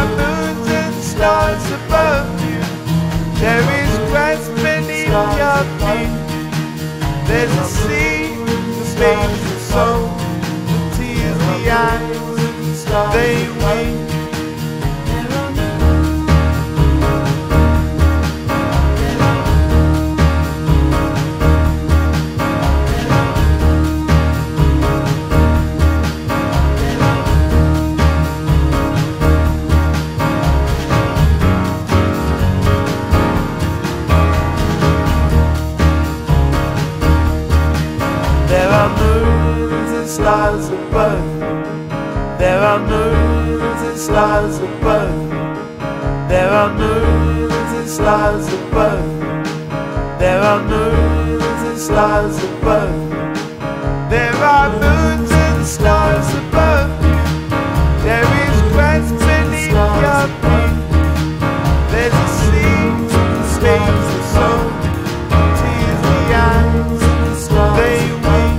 are moons and stars above you. There is grass beneath your feet. There's a sea that makes the soul, the tears, the eyes, they weep. Stars above you. There are moons and stars above you. There are moons and stars above you. There are moons and stars above you. There are moons and stars above you. There is grass beneath your feet. There's a sea that makes the soul, tears the eyes, they weep.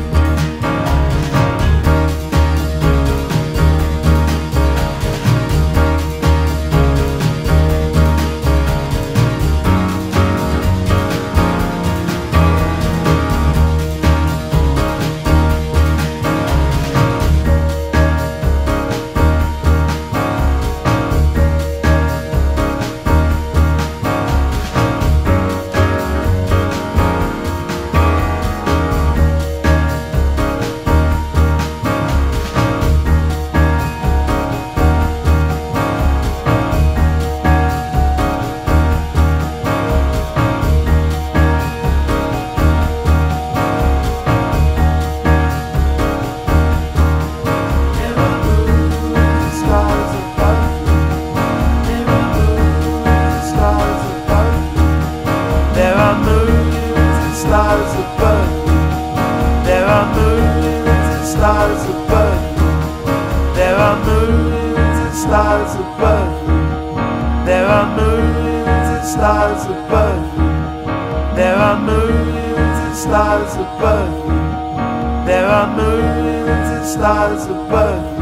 Stars above you. There are moons and stars above you.